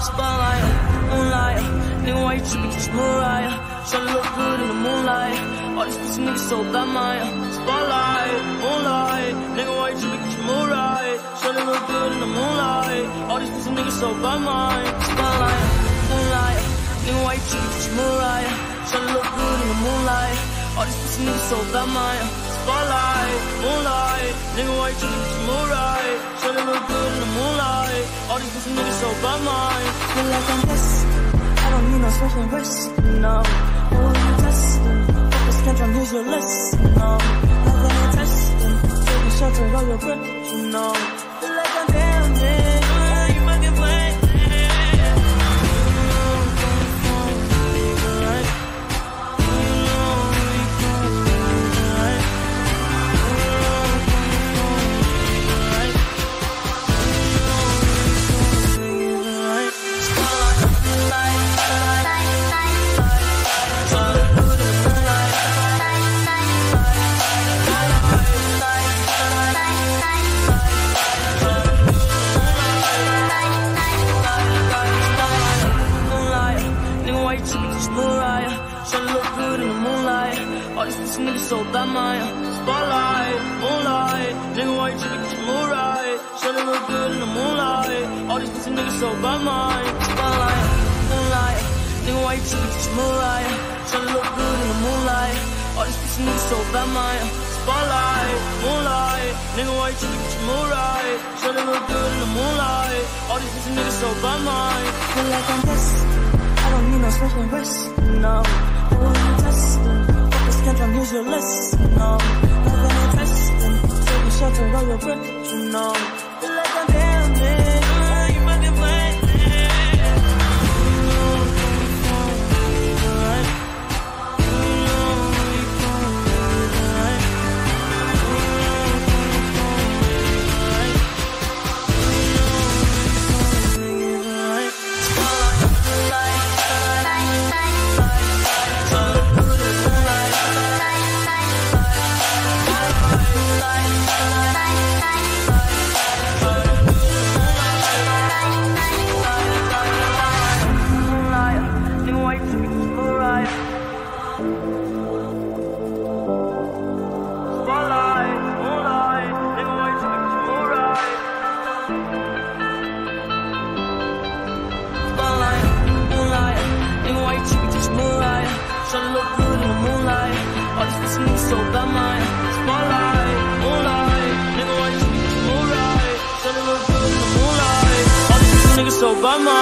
Spotlight, moonlight. Nigga, why you trippin'? Get your Mariah. Tryna look good in the moonlight. All these pussy niggas so bad, Maya. Spotlight, moonlight. Nigga, why you trippin'? Get your Mariah. Tryna look good in the moonlight. All these pussy niggas so bad, Maya. Spotlight, moonlight. Nigga, why you trippin'? Get your Mariah. Tryna look good in the moonlight. All these pussy niggas so bad, Maya. Spotlight, moonlight. Nigga, why you trippin'? Get your Mariah. Tryna look good in the moonlight. All these pussy niggas so bad, Maya. Feel like I'm blessed. I don't need no special rest, no. Who are you testing? Focus, can't try, here's your list, no. Never no testing. Taking shots of all your breath, you know. Feel like I'm damaged. You fucking playing. All these pussy niggas so bad, Maya. Spotlight, moonlight. Nigga, why you trippin'? Get your Mariah. Tryna look good in the moonlight. All these pussy niggas so bad, Maya. Spotlight, moonlight. Nigga, why you trippin'? Get your Mariah. Tryna look good in the moonlight. All these pussy niggas so bad, Maya. Spotlight, moonlight. Nigga, why you trippin'? Get your Mariah. Tryna look good in the moonlight. All these pussy niggas so bad, Maya. Feel like I'm blessed. I don't need no special rest, no. Who are you testing? Can't try, here's your list, no. Never no testing. Taking shots of all your breath, you know. Feel like I'm damaged. You fucking playing. Tryna look good in the moonlight. All these pussy niggas so bad, Maya. Spotlight, moonlight. Nigga, why you trippin'? Get your Mariah. Tryna look good in the moonlight. All these pussy niggas so bad, Maya.